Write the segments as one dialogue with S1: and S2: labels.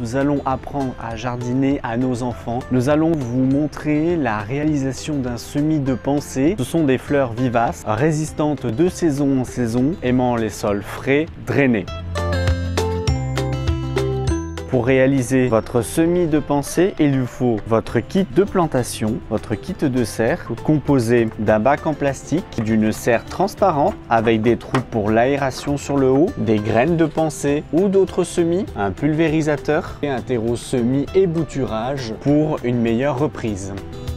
S1: nous allons apprendre à jardiner à nos enfants. Nous allons vous montrer la réalisation d'un semis de pensée. Ce sont des fleurs vivaces, résistantes de saison en saison, aimant les sols frais, drainés. Pour réaliser votre semis de pensée, il vous faut votre kit de plantation, votre kit de serre, composé d'un bac en plastique, d'une serre transparente avec des trous pour l'aération sur le haut, des graines de pensée ou d'autres semis, un pulvérisateur et un terreau semis et bouturage pour une meilleure reprise.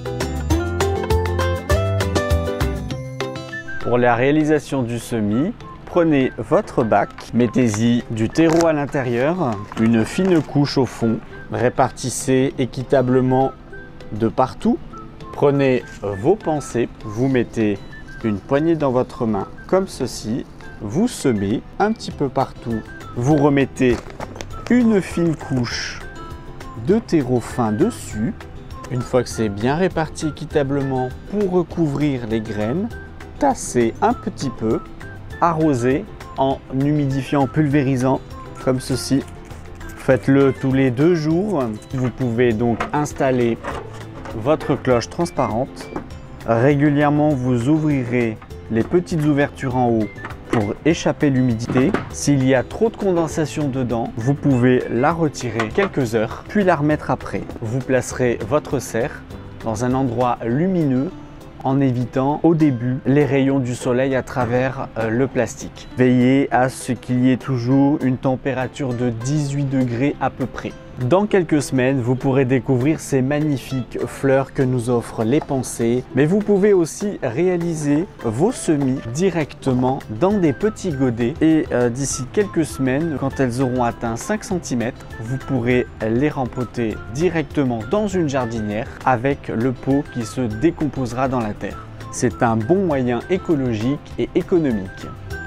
S1: Pour la réalisation du semis, prenez votre bac, mettez-y du terreau à l'intérieur, une fine couche au fond, répartissez équitablement de partout. Prenez vos pensées, vous mettez une poignée dans votre main comme ceci, vous semez un petit peu partout, vous remettez une fine couche de terreau fin dessus. Une fois que c'est bien réparti équitablement, pour recouvrir les graines, tassez un petit peu, arroser en humidifiant, en pulvérisant comme ceci. Faites-le tous les 2 jours. Vous pouvez donc installer votre cloche transparente. Régulièrement, vous ouvrirez les petites ouvertures en haut pour échapper l'humidité. S'il y a trop de condensation dedans, vous pouvez la retirer quelques heures, puis la remettre après. Vous placerez votre serre dans un endroit lumineux en évitant au début les rayons du soleil à travers le plastique. Veillez à ce qu'il y ait toujours une température de 18 degrés à peu près. Dans quelques semaines, vous pourrez découvrir ces magnifiques fleurs que nous offrent les pensées, mais vous pouvez aussi réaliser vos semis directement dans des petits godets et d'ici quelques semaines, quand elles auront atteint 5 cm, vous pourrez les rempoter directement dans une jardinière avec le pot qui se décomposera dans la terre. C'est un bon moyen écologique et économique.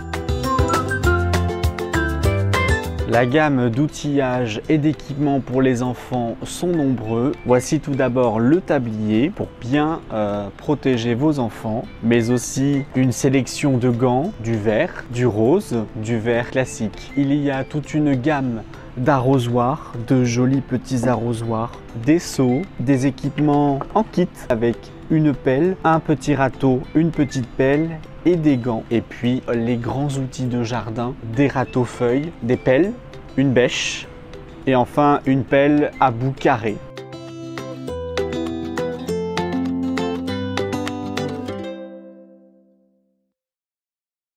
S1: La gamme d'outillage et d'équipements pour les enfants sont nombreux. Voici tout d'abord le tablier pour bien protéger vos enfants, mais aussi une sélection de gants, du vert, du rose, du vert classique. Il y a toute une gamme d'arrosoirs, de jolis petits arrosoirs, des seaux, des équipements en kit avec une pelle, un petit râteau, une petite pelle et des gants. Et puis les grands outils de jardin, des râteaux-feuilles, des pelles, une bêche et enfin une pelle à bout carré.